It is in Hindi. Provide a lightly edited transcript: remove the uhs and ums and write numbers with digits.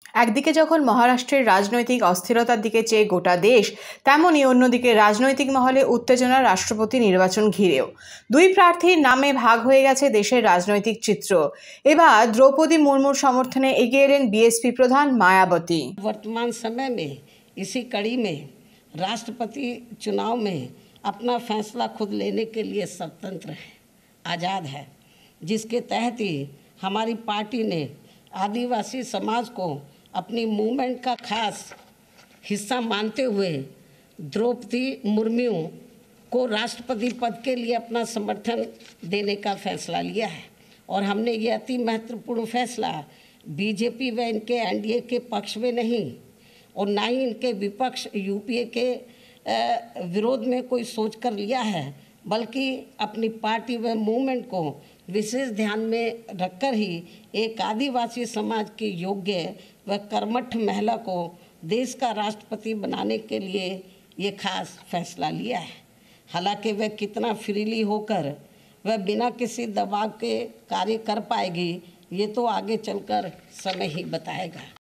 একদিকে যখন মহারাষ্ট্রের রাজনৈতিক অস্থিরতার দিকে চেয়ে গোটা দেশ, তেমনি অন্যদিকে রাজনৈতিক মহলে উত্তেজনা রাষ্ট্রপতি নির্বাচন ঘিরেও। দুই প্রার্থীর নামে ভাগ হয়ে গেছে দেশের রাজনৈতিক চিত্র। এবার দ্রৌপদী মুর্মুর সমর্থনে এগিয়ে এলেন বিএসপি প্রধান मायावती। वर्तमान समय में इसी कड़ी में राष्ट्रपति चुनाव में अपना फैसला खुद लेने के लिए स्वतंत्र है, आज़ाद है, जिसके तहत ही हमारी पार्टी ने आदिवासी समाज को अपनी मूवमेंट का खास हिस्सा मानते हुए द्रौपदी मुर्मू को राष्ट्रपति पद के लिए अपना समर्थन देने का फैसला लिया है। और हमने ये अति महत्वपूर्ण फैसला बीजेपी व इनके एनडीए के पक्ष में नहीं और ना ही इनके विपक्ष यूपीए के विरोध में कोई सोचकर लिया है, बल्कि अपनी पार्टी व मूवमेंट को विशेष ध्यान में रखकर ही एक आदिवासी समाज की योग्य व कर्मठ महिला को देश का राष्ट्रपति बनाने के लिए ये खास फैसला लिया है। हालांकि वह कितना फ्रीली होकर वह बिना किसी दबाव के कार्य कर पाएगी, ये तो आगे चलकर समय ही बताएगा।